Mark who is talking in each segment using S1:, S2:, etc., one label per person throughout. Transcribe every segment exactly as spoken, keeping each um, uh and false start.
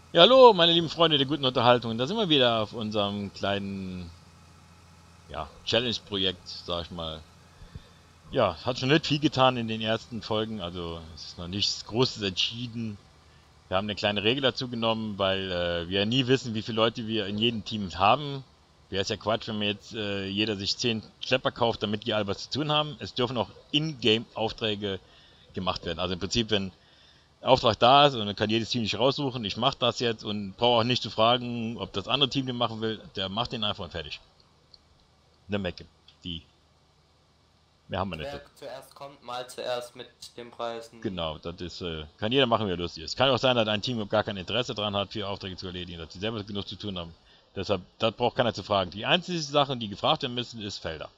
S1: Ja, hallo, meine lieben Freunde der guten Unterhaltung. Da sind wir wieder auf unserem kleinen, ja, Challenge-Projekt, sag ich mal. Ja, hat schon nicht viel getan in den ersten Folgen, also es ist noch nichts Großes entschieden. Wir haben eine kleine Regel dazu genommen, weil äh, wir ja nie wissen, wie viele Leute wir in jedem Team haben. Wäre es ja Quatsch, wenn wir jetzt äh, jeder sich zehn Schlepper kauft, damit die alle was zu tun haben. Es dürfen auch In-Game-Aufträge gemacht werden. Also im Prinzip, wenn Auftrag da ist und dann kann jedes Team sich raussuchen, ich mache das jetzt und brauche auch nicht zu fragen, ob das andere Team den machen will, der macht den einfach und fertig. Eine Mecke. Die. Mehr haben wir nicht.
S2: Wer zuerst kommt, mal zuerst mit den Preisen.
S1: Genau, das ist, äh, kann jeder machen, wie er lustig ist. Kann auch sein, dass ein Team gar kein Interesse daran hat, vier Aufträge zu erledigen, dass sie selber genug zu tun haben. Deshalb, das braucht keiner zu fragen. Die einzige Sache, die gefragt werden müssen, ist Felder.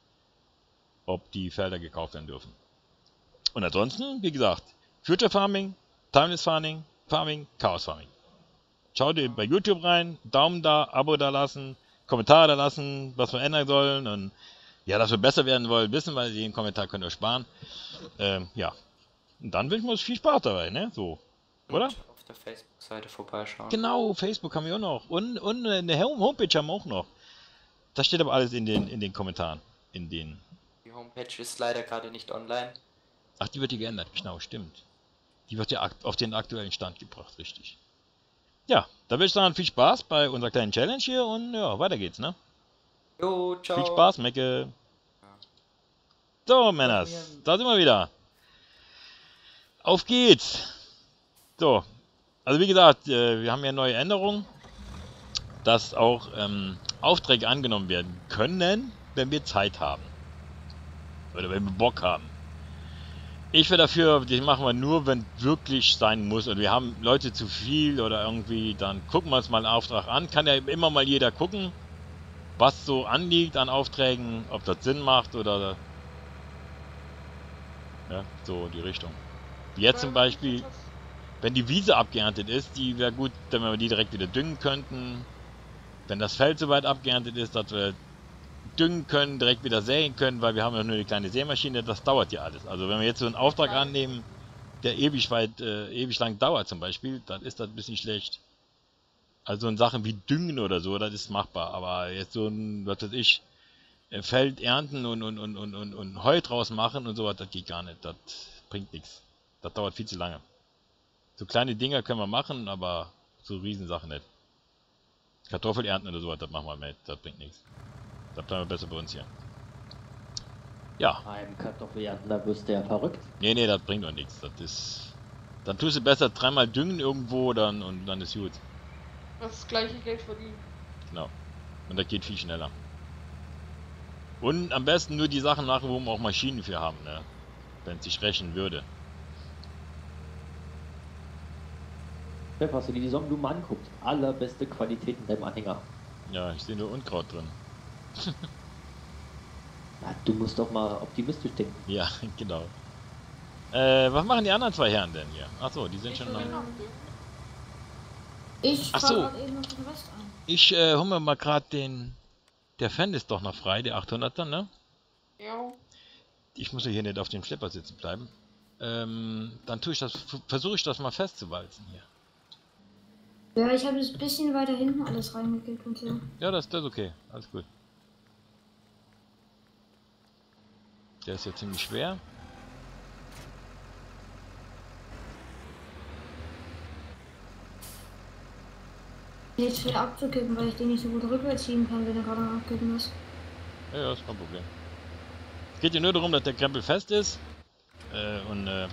S1: Ob die Felder gekauft werden dürfen. Und ansonsten, wie gesagt, Future Farming, Timeless Farming, Farming, Chaos Farming. Schaut ihr bei YouTube rein, Daumen da, Abo da lassen, Kommentare da lassen, was wir ändern sollen und ja, dass wir besser werden wollen, wissen wir, den Kommentar könnt ihr sparen. Ähm, ja. Und dann wünschen wir uns viel Spaß dabei, ne? So. Oder?
S2: Und auf der Facebook-Seite vorbeischauen.
S1: Genau, Facebook haben wir auch noch. Und, und eine Homepage haben wir auch noch. Das steht aber alles in den, in den Kommentaren. In den.
S2: Die Homepage ist leider gerade nicht online.
S1: Ach, die wird hier geändert, genau, stimmt. Die wird ja auf den aktuellen Stand gebracht, richtig. Ja, da wünsche ich dann viel Spaß bei unserer kleinen Challenge hier und ja, weiter geht's, ne?
S2: Jo, ciao.
S1: Viel Spaß, Mecke. So, Männers, da sind wir wieder. Auf geht's. So, also wie gesagt, äh, wir haben ja neue Änderungen, dass auch ähm, Aufträge angenommen werden können, wenn wir Zeit haben. Oder wenn wir Bock haben. Ich wäre dafür, die machen wir nur, wenn wirklich sein muss. Und wir haben Leute zu viel oder irgendwie, dann gucken wir uns mal einen Auftrag an. Kann ja immer mal jeder gucken, was so anliegt an Aufträgen, ob das Sinn macht oder ja, so die Richtung. Wie jetzt zum Beispiel, wenn die Wiese abgeerntet ist, die wäre gut, wenn wir die direkt wieder düngen könnten. Wenn das Feld soweit abgeerntet ist, dass wir düngen können, direkt wieder säen können, weil wir haben ja nur eine kleine Sämaschine, das dauert ja alles. Also wenn wir jetzt so einen Auftrag annehmen, der ewig weit, äh, ewig lang dauert zum Beispiel, dann ist das ein bisschen schlecht. Also in Sachen wie Düngen oder so, das ist machbar. Aber jetzt so ein, was weiß ich, Feld ernten und, und, und, und, und, und Heu draus machen und sowas, das geht gar nicht. Das bringt nichts. Das dauert viel zu lange. So kleine Dinger können wir machen, aber so Riesensachen nicht. Kartoffel ernten oder sowas, das machen wir nicht. Das bringt nichts. Da bleiben wir besser bei uns hier. Ja.
S3: Beim Kartoffelernten, da wirst du ja verrückt.
S1: Nee, nee, das bringt doch nichts. Das ist. Dann tust du besser dreimal düngen irgendwo dann und dann ist gut.
S4: Das gleiche Geld verdienen.
S1: Genau. Und das geht viel schneller. Und am besten nur die Sachen machen, wo wir auch Maschinen für haben, ne? Wenn es sich rechnen würde.
S3: Chef, hast du dir die Sonnenblumen anguckt? Allerbeste Qualität in deinem Anhänger.
S1: Ja, ich sehe nur Unkraut drin.
S3: Na, du musst doch mal optimistisch denken.
S1: Ja, genau. Äh, was machen die anderen zwei Herren denn hier? Achso, die sind
S4: Ich
S1: schon
S4: will
S1: noch.
S4: noch. Ich
S1: Ach
S4: frage
S1: so.
S4: gerade eben noch den Rest an.
S1: Ich äh, hol mir mal gerade den. Der Fan ist doch noch frei, der achthunderter, ne?
S4: Ja.
S1: Ich muss ja hier nicht auf dem Schlepper sitzen bleiben. Ähm, dann tue ich das, versuche ich das mal festzuwalzen hier.
S4: Ja, ich habe ein bisschen weiter hinten alles reingekippt und so.
S1: Ja, das, das ist okay. Alles gut. Der ist ja ziemlich schwer.
S4: Jetzt schwer abzukippen, weil ich den nicht so gut rückwärts ziehen kann, wenn er gerade noch abkippen ist.
S1: Ja, ja, ist kein Problem. Es geht ja nur darum, dass der Krempel fest ist. Äh, und äh,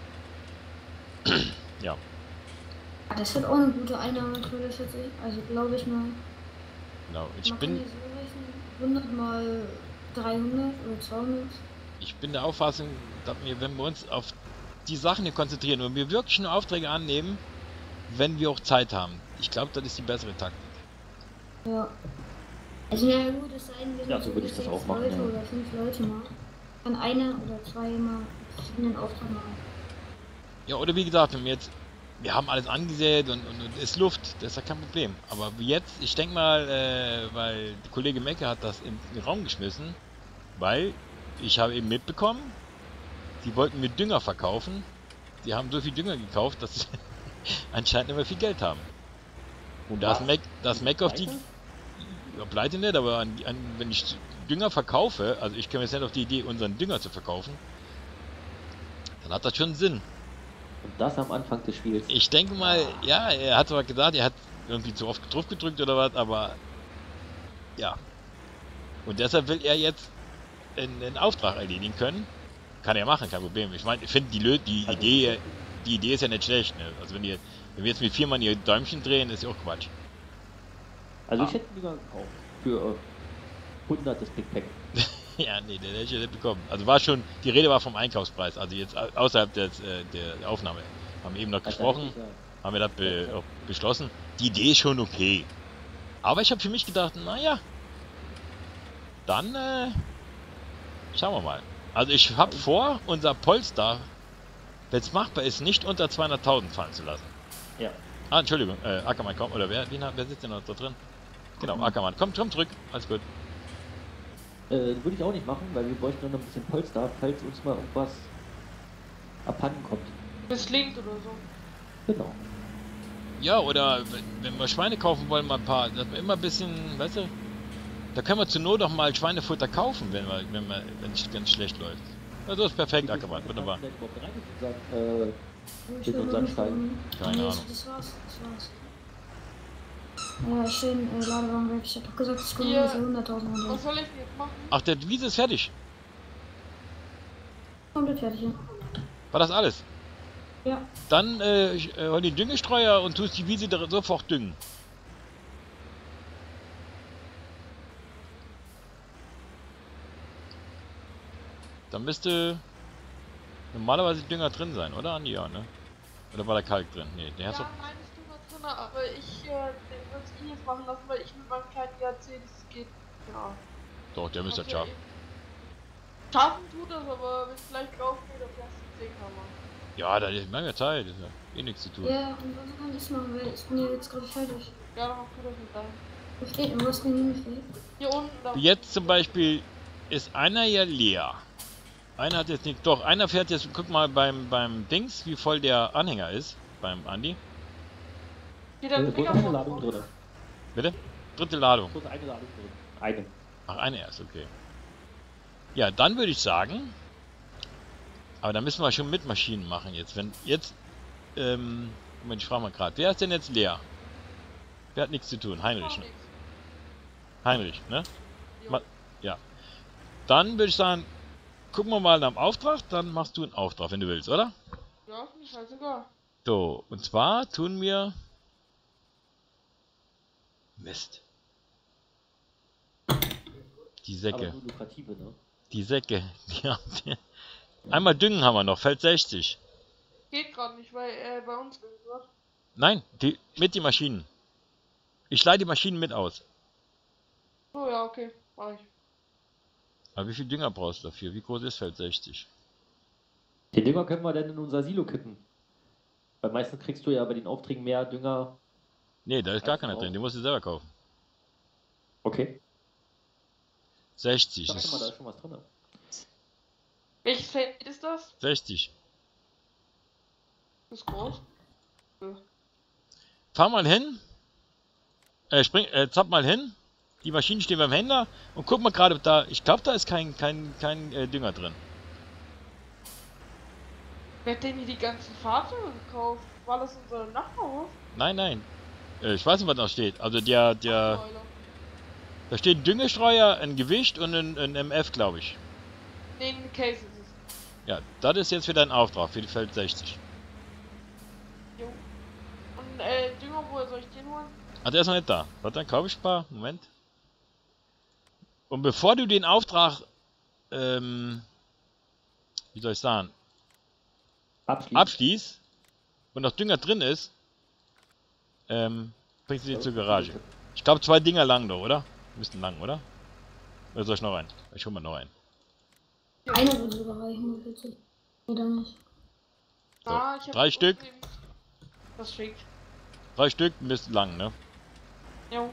S1: ja.
S4: Das wird auch eine gute Einnahmequelle für sich. Also glaube ich mal.
S1: Genau. Ich
S4: Man
S1: bin,
S4: kann hier so rechnen, hundert mal dreihundert oder zweihundert.
S1: ich bin der Auffassung, dass wir, wenn wir uns auf die Sachen hier konzentrieren und wir wirklich nur Aufträge annehmen, wenn wir auch Zeit haben. Ich glaube, das ist die bessere Taktik.
S4: Ja. Also ja gut, es sei denn, wir sind
S3: Ja, so würde ich das auch machen,
S4: Leute
S3: ja.
S4: oder fünf Leute mal. Kann einer oder zwei mal einen Auftrag machen.
S1: Ja, oder wie gesagt, wenn wir jetzt, wir haben alles angesät und, und, und ist Luft, das ist ja kein Problem. Aber jetzt, ich denke mal, äh, weil der Kollege Mecke hat das in den Raum geschmissen, weil ich habe eben mitbekommen, die wollten mir Dünger verkaufen. Die haben so viel Dünger gekauft, dass sie anscheinend immer viel Geld haben. Und das
S3: Was?
S1: Mac, das Mac auf die,
S3: Pleite?
S1: ja, pleite nicht, aber an, an, wenn ich Dünger verkaufe, also ich komme jetzt nicht auf die Idee, unseren Dünger zu verkaufen, dann hat das schon Sinn.
S3: Und das am Anfang des Spiels.
S1: Ich denke mal, ja, er hat zwar gesagt, er hat irgendwie zu oft drauf gedrückt oder was, aber ja. Und deshalb will er jetzt einen, einen Auftrag erledigen können. Kann er machen, kein Problem. Ich meine, ich finde die, Lö- die Idee, die Idee ist ja nicht schlecht. Ne? Also wenn, ihr, wenn wir jetzt mit viermal ihr Däumchen drehen, ist ja auch Quatsch.
S3: Also ich
S1: Ah.
S3: hätte ihn lieber gekauft. Für äh, hundert das Big Pack.
S1: Ja, nee, den hätte ich ja nicht bekommen. Also war schon, die Rede war vom Einkaufspreis, also jetzt au- außerhalb des, äh, der Aufnahme. Haben wir eben noch gesprochen, haben wir das be auch beschlossen. Die Idee ist schon okay. Aber ich habe für mich gedacht, naja, dann äh, schauen wir mal. Also ich habe vor, unser Polestar, wenn es machbar ist, nicht unter zweihunderttausend fallen zu lassen.
S3: Ja.
S1: Ah, Entschuldigung, äh, Ackermann, komm, oder wer, wen, hat- wer sitzt denn noch da drin? Genau, Ackermann, komm, komm zurück, alles gut.
S3: Äh, würde ich auch nicht machen, weil wir bräuchten noch ein bisschen Polster, falls uns mal irgendwas abhanden kommt.
S5: Das linkt oder so.
S3: Genau.
S1: Ja, oder wenn, wenn wir Schweine kaufen wollen, mal ein paar, dass wir immer ein bisschen, weißt du, da können wir zur Not auch mal Schweinefutter kaufen, wenn wir, wenn wir, wenn es ganz schlecht läuft. Also ist perfekt, Ackermann, wunderbar.
S3: Denn überhaupt rein in unseren, äh,
S4: Ich
S3: Mit
S4: will
S3: unseren
S4: nur-
S3: Steinen.
S1: Keine
S4: Nee,
S1: Ahnung.
S4: Das war's, das war's. Ja, schön, äh, Ladewagen weg. Ich hab doch gesagt, es kommen
S5: Hier.
S4: ungefähr hunderttausend runter.
S5: Was soll ich jetzt machen?
S1: Ach, der Wiese ist fertig.
S4: Komplett fertig, ja.
S1: War das alles?
S4: Ja.
S1: Dann äh, ich, äh, hol den Düngestreuer und tust die Wiese da sofort düngen. Da müsste normalerweise Dünger drin sein, oder Andi? Ja, ne? Oder war da Kalk drin? Ne, der
S5: Ja,
S1: hast du.
S5: meine ist Dünger drin, aber ich äh, würde es ihn jetzt machen lassen, weil ich mit meinem kleinen I A C, das geht. Ja.
S1: Doch, der müsste das
S5: Also,
S1: schaffen.
S5: ich- Schaffen tut das, aber wenn es gleich laufen geht, dann fährst du zehn Kammer.
S1: Ja, da ist lange Zeit. Das ist ja eh nichts zu tun.
S4: Ja, und was kann ich machen, weil ich bin ja jetzt gerade fertig.
S5: Ja, dann mach du das mit deinem.
S4: Wo steht denn, wo ist denn hier steht?
S5: Hier unten, da.
S1: Jetzt zum Beispiel ist einer ja leer. Einer hat jetzt nicht. Doch, einer fährt jetzt. Guck mal beim, beim Dings, wie voll der Anhänger ist. Beim Andi.
S5: Hier
S3: äh,
S5: der
S3: wo
S5: Finger
S3: ist eine
S5: von
S3: Ladung
S5: vorne.
S3: drin?
S1: Bitte? Dritte Ladung.
S3: Wo ist eine Ladung drin? Eine.
S1: Ach, eine erst, okay. Ja, dann würde ich sagen. Aber da müssen wir schon mit Maschinen machen jetzt. Wenn jetzt. Ähm. Moment, ich frage mal gerade. Wer ist denn jetzt leer? Wer hat nichts zu tun? Heinrich, ne? Heinrich, ne?
S5: Jo.
S1: Ma- Ja. Dann würde ich sagen, gucken wir mal nach dem Auftrag, dann machst du einen Auftrag, wenn du willst, oder?
S5: Ja, ist mir scheißegal.
S1: So, und zwar tun wir... Mist. Die
S3: Aber
S1: Säcke,
S3: nur lukrative, ne?
S1: die Säcke, die haben wir... Einmal düngen haben wir noch, Feld sechzig.
S5: Geht gerade nicht, weil äh, bei uns irgendwas.
S1: Nein, die, mit die Maschinen. Ich leih die Maschinen mit aus.
S5: Oh ja, okay, mach ich.
S1: Aber wie viel Dünger brauchst du dafür? Wie groß ist Feld sechzig?
S3: Den Dünger können wir denn in unser Silo kippen. Weil meistens kriegst du ja bei den Aufträgen mehr Dünger.
S1: Nee, da ist gar
S3: Als
S1: keiner
S3: auch.
S1: drin, den musst du selber kaufen.
S3: Okay.
S1: sechzig
S3: Sag mal, da
S1: ist...
S3: ist schon was drin.
S5: Welches Feld ist das?
S1: sechzig.
S5: Das ist groß. Ja.
S1: Fahr mal hin. Äh, spring, äh, zapp mal hin. Die Maschinen stehen beim Händler und guck mal gerade da. Ich glaube, da ist kein, kein, kein äh, Dünger drin.
S5: Wer hat denn hier die ganzen Fahrzeuge gekauft? War das unser Nachbarhof?
S1: Nein, nein. Äh, ich weiß nicht, was da steht. Also der, der,
S5: Spoiler.
S1: da steht ein Düngestreuer, ein Gewicht und ein, ein M F, glaube ich.
S5: Nee, ein Case ist es.
S1: Ja, das ist jetzt für deinen Auftrag, für die Feld sechzig.
S5: Jo. Und äh, Dünger, woher soll ich den holen?
S1: Ah, der ist noch nicht da. Warte, dann kaufe ich ein paar. Moment. Und bevor du den Auftrag, ähm, wie soll ich sagen,
S3: Abschließend.
S1: abschließt und noch Dünger drin ist, ähm, bringst du die zur Garage. Ich glaube, zwei Dinger lang doch, oder? Müssten lang, oder? Oder soll ich noch einen? Ich hol mal noch einen.
S4: Einer würde sogar reichen, bitte. Oder nicht?
S1: So,
S5: Ah, ich hab
S1: drei Stück.
S5: aufgegeben. Das schickt.
S1: Drei Stück müssten lang, ne?
S5: Jo.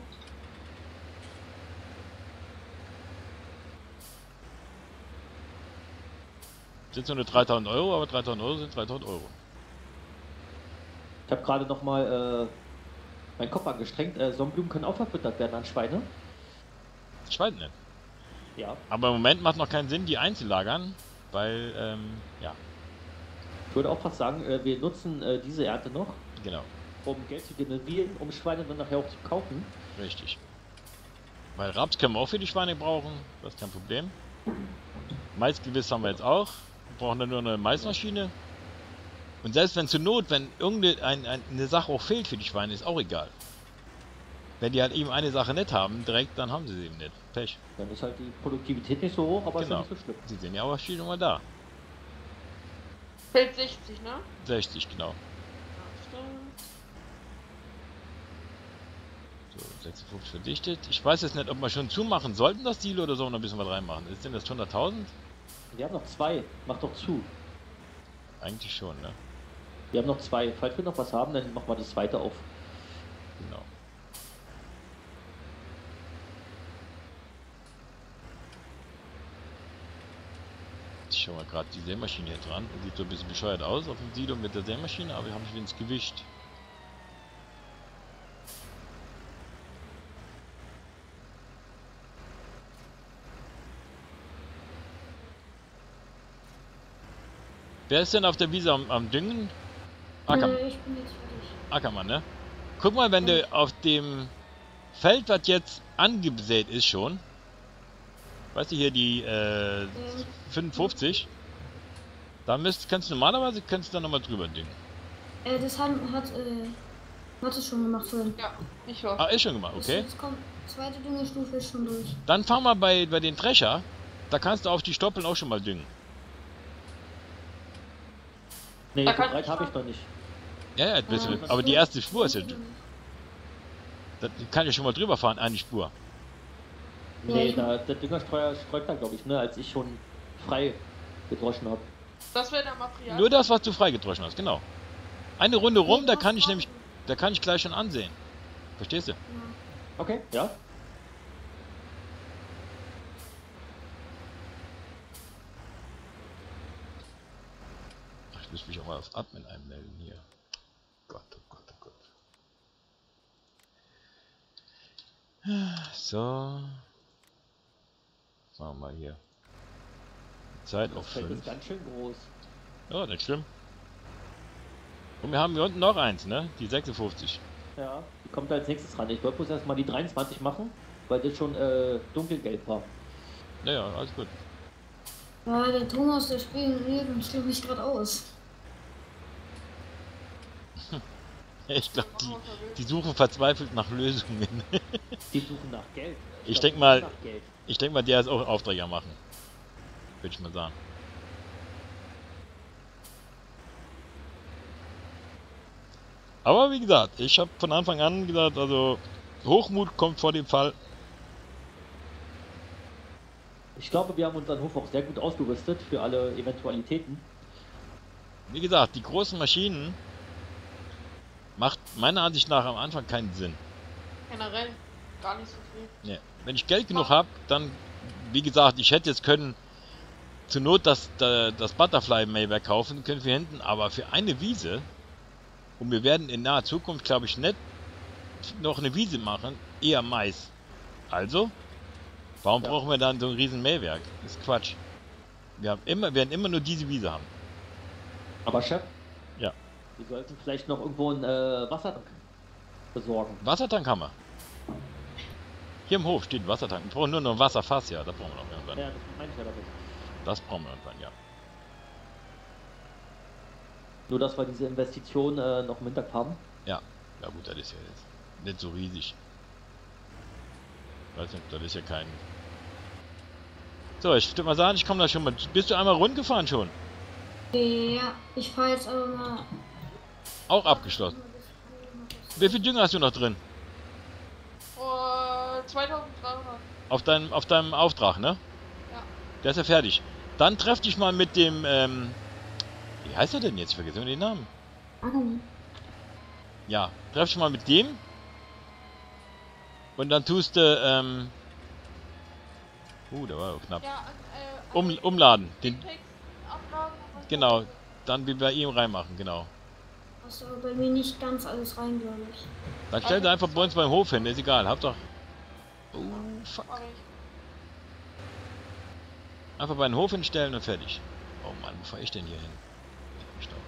S1: Sind zwar nur dreitausend Euro, aber dreitausend Euro sind dreitausend Euro.
S3: Ich habe gerade nochmal Mein Kopf angestrengt. Äh, Sonnenblumen können auch verfüttert werden an Schweine.
S1: Ich weiß nicht.
S3: Ja.
S1: Aber im Moment macht noch keinen Sinn, die einzulagern, weil, ähm, ja,
S3: Ich würde auch fast sagen, äh, wir nutzen äh, diese Ernte noch,
S1: genau,
S3: um Geld zu generieren, um Schweine dann nachher auch zu kaufen.
S1: richtig. Weil Raps können wir auch für die Schweine brauchen, das ist kein Problem. Maisgewiss haben wir jetzt auch. Wir brauchen dann nur eine Maismaschine. Und selbst wenn zur Not, wenn irgendeine ein, ein, eine Sache auch fehlt für die Schweine, ist auch egal. Wenn die halt eben eine Sache nicht haben, direkt, dann haben sie sie eben nicht. Pech.
S3: Dann ist halt die Produktivität nicht so hoch, aber
S1: Genau.
S3: ist ja nicht so schlimm.
S1: Sie sind ja auch schon mal da.
S5: Feld sechzig, ne?
S1: sechzig, genau.
S5: Ja, stimmt.
S1: So, sechsundfünfzig verdichtet. Ich weiß jetzt nicht, ob wir schon zumachen sollten, das Silo, oder so noch ein bisschen was reinmachen. Ist denn das hunderttausend?
S3: Wir haben noch zwei. Mach doch zu.
S1: Eigentlich schon, ne?
S3: Wir haben noch zwei. Falls wir noch was haben, dann machen wir das zweite auf.
S1: Genau. Ich schau mal gerade die Sämaschine hier dran. Sieht so ein bisschen bescheuert aus auf dem Silo mit der Sämaschine, aber wir haben schon ins Gewicht. Wer ist denn auf der Wiese am, am Düngen? Acker,
S4: Äh, ich bin jetzt fertig.
S1: Ackermann, ne? Guck mal, wenn du auf dem Feld, was jetzt angesät ist schon, weißt du hier die äh,
S4: Ähm,
S1: fünfundfünfzig, da müsst, kannst du normalerweise kannst du da nochmal drüber düngen.
S4: äh, das haben, hat, äh, hat es schon gemacht vorhin.
S5: Ja, ich war.
S1: Ah, ist schon gemacht, okay.
S4: Jetzt kommt, zweite Düngestufe ist schon durch.
S1: Dann fahr mal bei, bei den Drescher, da kannst du auf die Stoppeln auch schon mal düngen.
S3: Nee,
S5: Da
S3: so
S5: kann
S3: breit
S5: ich
S3: habe ich
S5: schon.
S3: noch nicht.
S1: Ja, ja, ein bisschen,
S4: Ah,
S1: aber die
S4: so-
S1: erste Spur ist ja,
S4: so-
S1: da kann ich schon mal drüber fahren, eine Spur.
S4: Ja,
S3: Nee,
S4: ich-
S3: da, der Düngerstreuer streut da, glaube ich, ne, als ich schon frei gedroschen habe.
S5: Das wäre der Material.
S1: Nur das, was du freigedroschen hast, genau. Eine Runde rum,
S4: Nee,
S1: da
S4: das
S1: kann ich
S4: war-
S1: nämlich, da kann ich gleich schon ansehen. Verstehst du?
S4: Ja.
S3: Okay, ja.
S1: Ach, ich muss mich auch mal aufs Admin einmelden hier. Gott, oh Gott, oh Gott. So. Machen wir mal hier. Zeit auf
S3: Das Feld
S1: fünf.
S3: ist ganz schön groß.
S1: Ja, nicht schlimm. Und wir haben hier unten noch eins, ne? Die sechsundfünfzig.
S3: Ja, die kommt als nächstes ran. Ich wollte bloß erstmal die dreiundzwanzig machen, weil das schon äh, dunkelgelb war.
S1: Naja, alles gut.
S4: Ja, der Thomas, der spielt Leben, schlägt mich gerade aus.
S1: Ich glaube,
S5: Machen
S1: die,
S5: wir, was er will.
S1: die suchen verzweifelt nach Lösungen.
S3: Die suchen nach Geld.
S1: Ich
S3: glaub,
S1: denk
S3: die
S1: mal-
S3: suchen nach Geld.
S1: Ich denke mal, der ist auch Aufträge machen. Würde ich mal sagen. Aber wie gesagt, ich habe von Anfang an gesagt, also Hochmut kommt vor dem Fall.
S3: Ich glaube, wir haben unseren Hof auch sehr gut ausgerüstet für alle Eventualitäten.
S1: Wie gesagt, die großen Maschinen macht meiner Ansicht nach am Anfang keinen Sinn.
S5: Generell gar nicht so viel.
S1: Nee. Wenn ich Geld genug habe, dann, wie gesagt, ich hätte jetzt können zur Not das, das, das Butterfly-Mähwerk kaufen, können wir hinten, aber für eine Wiese, und wir werden in naher Zukunft, glaube ich, nicht noch eine Wiese machen, eher Mais. Also, warum
S3: Ja.
S1: brauchen wir dann so ein riesen Mähwerk? Das ist Quatsch. Wir haben immer, werden immer nur diese Wiese haben.
S3: Aber Chef?
S1: Ja.
S3: Wir sollten vielleicht noch irgendwo einen äh, Wassertank besorgen.
S1: Wassertank haben wir. Hier im Hof steht ein Wassertank. Wir brauchen nur noch ein Wasserfass, ja, das brauchen wir noch irgendwann.
S3: Ja, das meine ich ja damit.
S1: Das brauchen wir irgendwann, ja.
S3: Nur, dass wir diese Investition äh, noch im Hintergrund haben.
S1: Ja, ja gut, das ist ja jetzt nicht so riesig. Weiß nicht, das ist ja kein... So, ich würde mal sagen, ich komme da schon mal... Bist du einmal rund gefahren schon?
S4: Ja, ich fahre jetzt aber mal.
S1: Auch abgeschlossen. Wie viel Dünger hast du noch drin?
S5: Oh, zweitausenddreihundert.
S1: Auf deinem, auf deinem Auftrag, ne?
S5: Ja.
S1: Der ist ja fertig. Dann treff dich mal mit dem... Ähm, wie heißt er denn jetzt? Ich vergesse immer den Namen.
S4: Adam.
S1: Ja, treff dich mal mit dem. Und dann tust du... Ähm, uh, der war knapp.
S5: Ja, an, äh, an
S1: Um,
S5: den
S1: umladen. Den,
S5: Text abladen und dann
S1: genau. Dann wie bei ihm reinmachen, genau.
S4: Hast aber bei mir nicht ganz alles rein, glaube ich.
S1: Dann stell dir einfach bei uns beim Hof hin, ist egal, hab doch. Oh, fuck.
S5: Mach ich.
S1: Einfach bei den Hof hinstellen und fertig. Oh Mann, wo fahr ich denn hier hin? Stopp.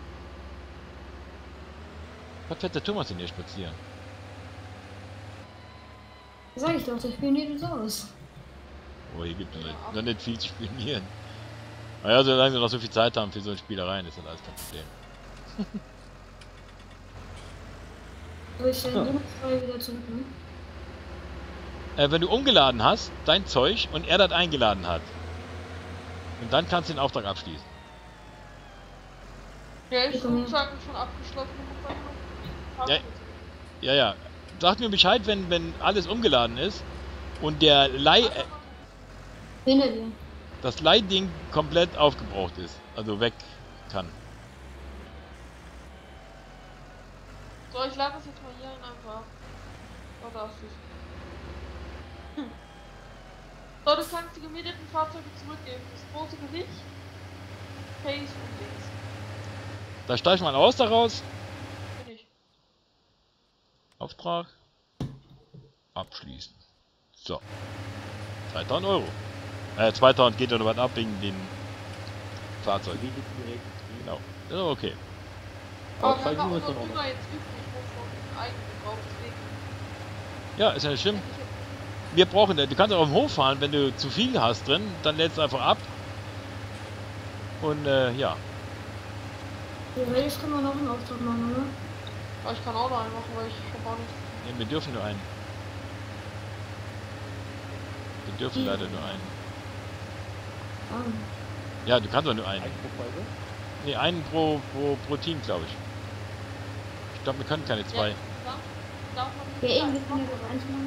S1: Was fährt der Thomas denn hier spazieren?
S4: Sag ich doch, der spioniert uns aus.
S1: Oh, hier gibt es noch, noch nicht viel zu spionieren. Naja, solange wir noch so viel Zeit haben für so eine Spielereien, ist das alles kein Problem.
S4: So, ich stelle den frei wieder zurück, ne?
S1: Äh, wenn du umgeladen hast, dein Zeug, und er das eingeladen hat. Und dann kannst du den Auftrag abschließen.
S5: Ja, ich
S4: Bitte mehr.
S5: Flugzeug schon abgeschlossen.
S1: Ja. Ja, ja. Sag mir Bescheid, wenn, wenn alles umgeladen ist und der Leih, äh,
S4: Hinter dir.
S1: das Leihding komplett aufgebraucht ist. Also weg kann.
S5: So, ich lade das jetzt mal hier hin einfach. Oh, da ist es. Hm. So, du kannst die gemieteten Fahrzeuge zurückgeben. Das große Gesicht, Face und links.
S1: Da steig mal aus daraus.
S5: Bin ich.
S1: Auftrag. Abschließen. So. zweitausend Euro. Äh, zweitausend geht ja noch was ab wegen den Fahrzeugen.
S3: Wie geht's direkt?
S1: Genau. Das ist okay.
S3: Aber
S5: Aber
S3: zwei
S5: wir haben
S3: Minuten ist
S5: unser
S3: dann auch
S5: Hunger jetzt übrig, wovon Eigengebrauch, deswegen.
S1: Ja, ist ja nicht schlimm.
S5: hätte ich jetzt-
S1: Wir brauchen, du kannst auch auf dem Hof fahren, wenn du zu viel hast drin, dann lädst du einfach ab. Und äh, ja.
S4: Theoretisch können wir noch einen Auftrag machen, oder?
S5: Aber ich kann auch noch einen machen, weil ich hab auch nicht.
S1: Nee, wir dürfen nur einen. Wir dürfen
S4: Ja.
S1: leider nur einen.
S4: Ah.
S1: Ja, du kannst doch nur einen.
S3: Ein pro Folge?
S1: Nee, einen pro, pro, pro Team, glaube ich. Ich glaube, wir können keine zwei.
S5: Ja, darf, darf man nicht
S4: Ja,
S5: sagen,
S4: irgendwie können wir das eins machen.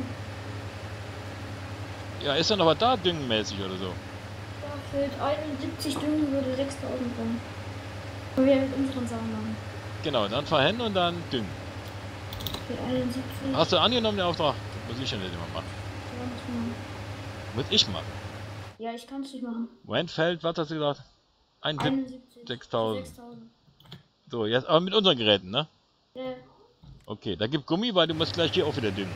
S1: Ja, ist dann aber da düngenmäßig oder so.
S4: Da fehlt einundsiebzig Düngen, würde sechstausend bringen. Können wir ja mit unseren Sachen machen.
S1: Genau, dann fahr hin und dann düngen.
S4: Fehlt einundsiebzig.
S1: Hast du angenommen den Auftrag? Muss ich ja nicht immer machen.
S4: Ja, muss man-
S1: Muss ich machen.
S4: Ja, ich kann es nicht machen.
S1: Moment, fällt, was hast du gesagt? einundsiebzig.
S4: einundsiebzig.
S1: sechstausend.
S4: sechstausend.
S1: So, jetzt aber mit unseren Geräten, ne?
S4: Ja.
S1: Okay, da gibt Gummi, weil du musst gleich hier auch wieder düngen.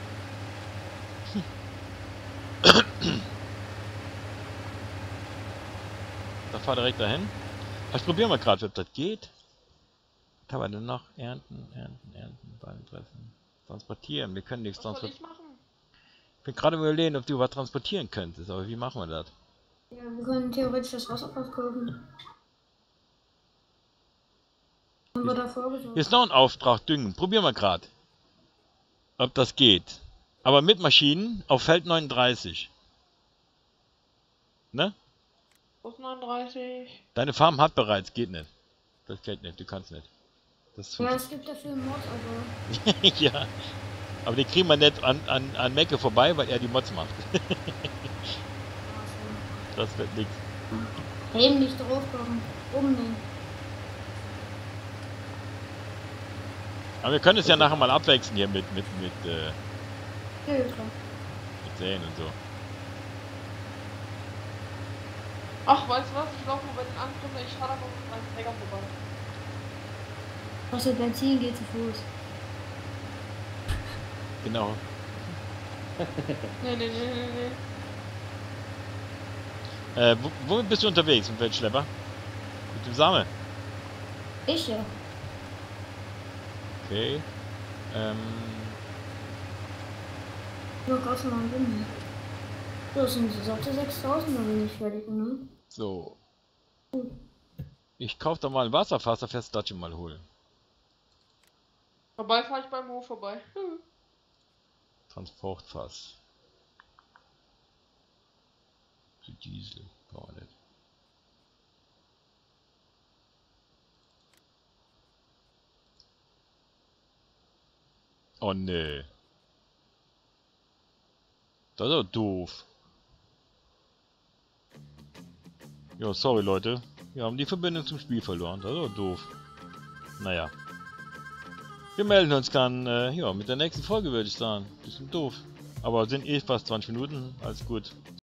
S1: Da fahr direkt dahin. Ich probiere mal gerade, ob das geht. Was haben wir denn noch? Ernten, ernten, ernten, Ballen pressen. Transportieren. Wir können nichts
S5: Was soll
S1: transportieren.
S5: ich machen?
S1: Ich bin gerade überlegen, ob du was transportieren könntest, aber wie machen wir das?
S4: Ja, wir können theoretisch das Wasserfass kaufen. Haben wir davor
S1: Hier
S4: gesorgt.
S1: ist noch ein Auftrag, düngen. Probieren wir gerade. Ob das geht. Aber mit Maschinen auf Feld neununddreißig. Ne?
S5: Plus neununddreißig.
S1: Deine Farm hat bereits, geht nicht. Das geht nicht, du kannst nicht. Das
S4: Ja, es gibt dafür einen Mod, aber.
S1: ja. Aber den kriegen wir nicht an, an, an Mecke vorbei, weil er die Mods macht. Das wird nichts.
S4: Eben nicht draufbauen. Umnehmen.
S1: Aber wir können es ja nachher mal abwechseln hier mit, mit, mit, äh,
S4: Ja, ja, klar.
S1: mit Säen und so.
S5: Ach, weißt du was? Ich laufe mal bei den anderen, ich fahre einfach mit meinem Träger vorbei.
S4: Außer Benzin geht zu Fuß.
S1: Genau.
S5: Nee, nee, nee, nee, nee.
S1: Äh, wo, wo bist du unterwegs mit welchem Schlepper? Mit dem Same?
S4: Ich ja.
S1: Okay. Ähm,
S4: Nur gerade mal rum. Das sind so satte sechstausend, dann bin ich fertig, ne?
S1: so. Ich kauf da mal ein Wasserfass, da fährst du das schon mal holen.
S5: Vorbei fahre ich beim Hof vorbei. Hm.
S1: Transportfass. Für Diesel. Brauchen wir nicht. Oh nee. Das ist doch doof. Ja, sorry Leute. Wir haben die Verbindung zum Spiel verloren. Das ist doch doof. Naja. Wir melden uns dann, äh, ja, mit der nächsten Folge würde ich sagen. Bisschen doof. Aber sind eh fast zwanzig Minuten. Alles gut.